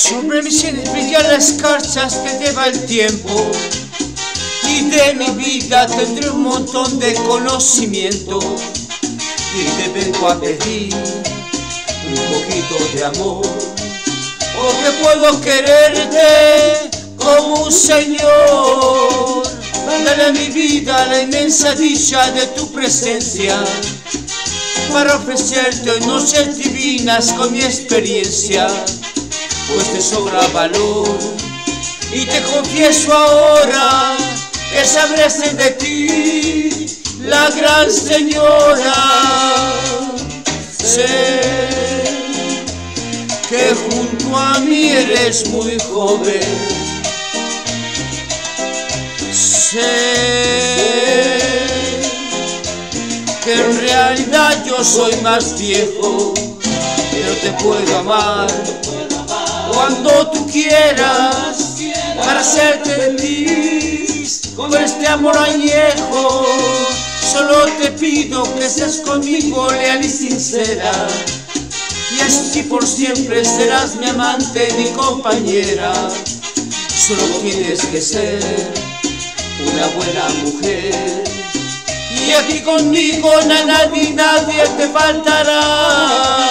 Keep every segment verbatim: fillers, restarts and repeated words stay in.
Sobre mis sienes brillan las escarchas que lleva el tiempo, y de mi vida tendré un montón de conocimiento, y te vengo a pedir un poquito de amor, porque puedo quererte como un señor. Dale a mi vida la inmensa dicha de tu presencia, para ofrecerte noches divinas con mi experiencia, pues te sobra valor. Y te confieso ahora que sabré ser de ti la gran señora. Sé que junto a mí eres muy joven. Sé que en realidad yo soy más viejo, pero te puedo amar cuando tú quieras, para hacerte feliz con este amor añejo. Solo te pido que seas conmigo leal y sincera, y así por siempre serás mi amante, mi compañera. Solo tienes que ser una buena mujer, y aquí conmigo nada ni nadie te faltará.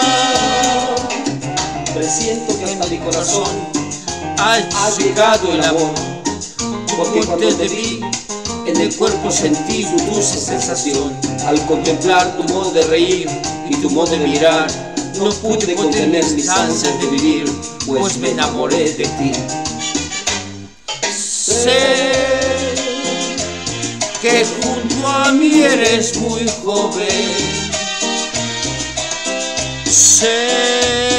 Presiento que hasta mi corazón ha llegado el amor, porque antes de mí en el cuerpo sentí tu dulce sensación. Al contemplar tu modo de reír y tu modo de mirar, no pude contener mis ansias de vivir, pues me enamoré de ti. Sé que junto a mí eres muy joven. Sé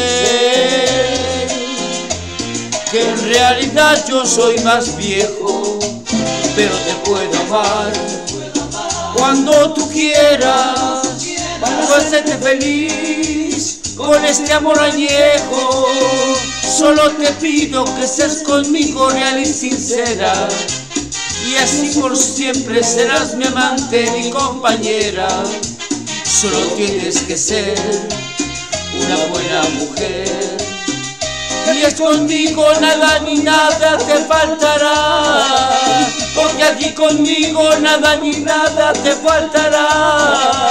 que en realidad yo soy más viejo, pero te puedo amar cuando tú quieras, para hacerte feliz con este amor añejo. Solo te pido que seas conmigo real y sincera, y así por siempre serás mi amante, mi compañera. Solo tienes que ser una buena mujer, y es conmigo nada ni nada te faltará, porque aquí conmigo nada ni nada te faltará.